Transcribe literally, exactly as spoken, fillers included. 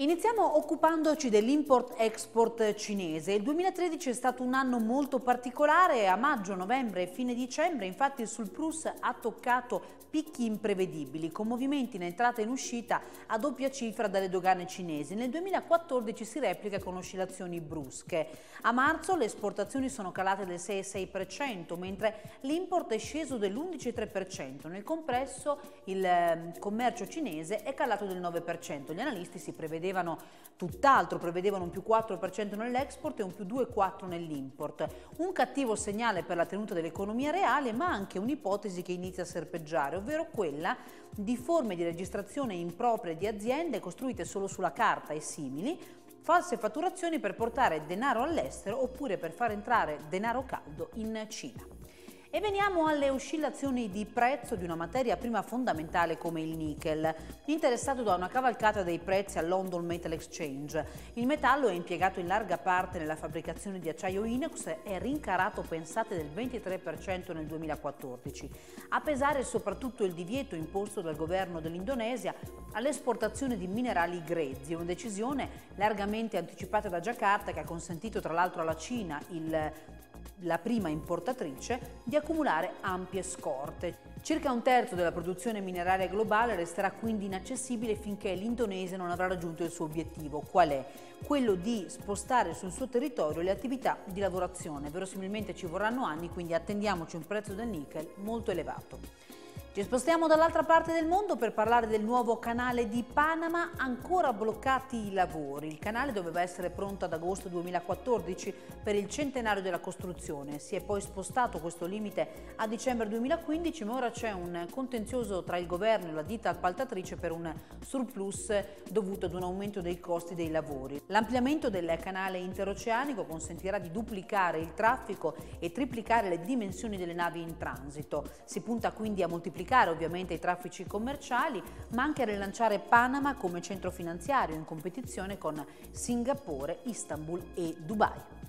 Iniziamo occupandoci dell'import-export cinese. Il duemilatredici è stato un anno molto particolare. A maggio, novembre e fine dicembre infatti il surplus ha toccato picchi imprevedibili, con movimenti in entrata e in uscita a doppia cifra dalle dogane cinesi. Nel duemilaquattordici si replica con oscillazioni brusche. A marzo le esportazioni sono calate del sei virgola sei per cento, mentre l'import è sceso dell'undici virgola tre per cento. Nel complesso il commercio cinese è calato del nove per cento. Gli analisti si prevedevano tutt'altro, prevedevano un più quattro per cento nell'export e un più due virgola quattro per cento nell'import. Un cattivo segnale per la tenuta dell'economia reale, ma anche un'ipotesi che inizia a serpeggiare, ovvero quella di forme di registrazione improprie di aziende costruite solo sulla carta e simili, false fatturazioni per portare denaro all'estero oppure per far entrare denaro caldo in Cina. E veniamo alle oscillazioni di prezzo di una materia prima fondamentale come il nickel, interessato da una cavalcata dei prezzi al London Metal Exchange. Il metallo è impiegato in larga parte nella fabbricazione di acciaio inox e è rincarato, pensate, del ventitré per cento nel duemilaquattordici. A pesare soprattutto il divieto imposto dal governo dell'Indonesia all'esportazione di minerali grezzi, una decisione largamente anticipata da Giacarta che ha consentito tra l'altro alla Cina, il la prima importatrice, di accumulare ampie scorte. Circa un terzo della produzione mineraria globale resterà quindi inaccessibile finché l'Indonesia non avrà raggiunto il suo obiettivo. Qual è? Quello di spostare sul suo territorio le attività di lavorazione. Verosimilmente ci vorranno anni, quindi attendiamoci un prezzo del nickel molto elevato. Ci spostiamo dall'altra parte del mondo per parlare del nuovo canale di Panama, ancora bloccati i lavori. Il canale doveva essere pronto ad agosto duemilaquattordici per il centenario della costruzione. Si è poi spostato questo limite a dicembre duemilaquindici, ma ora c'è un contenzioso tra il governo e la ditta appaltatrice per un surplus dovuto ad un aumento dei costi dei lavori. L'ampliamento del canale interoceanico consentirà di duplicare il traffico e triplicare le dimensioni delle navi in transito. Si punta quindi a moltiplicare ovviamente i traffici commerciali, ma anche a rilanciare Panama come centro finanziario in competizione con Singapore, Istanbul e Dubai.